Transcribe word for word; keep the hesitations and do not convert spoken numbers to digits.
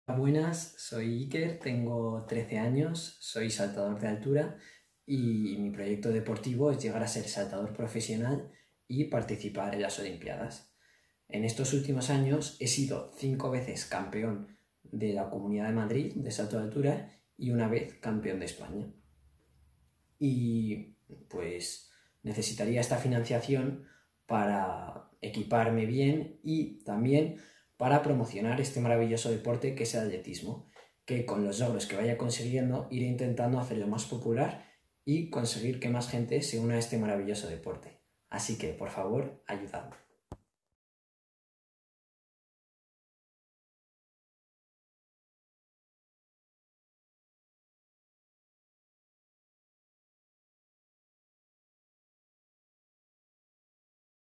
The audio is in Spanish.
Buenas, soy Iker, tengo trece años, soy saltador de altura y mi proyecto deportivo es llegar a ser saltador profesional y participar en las Olimpiadas. En estos últimos años he sido cinco veces campeón de la Comunidad de Madrid de salto de altura y una vez campeón de España. Y pues necesitaría esta financiación para equiparme bien y también para promocionar este maravilloso deporte que es el atletismo, que con los logros que vaya consiguiendo iré intentando hacerlo más popular y conseguir que más gente se una a este maravilloso deporte. Así que, por favor, ayudadme.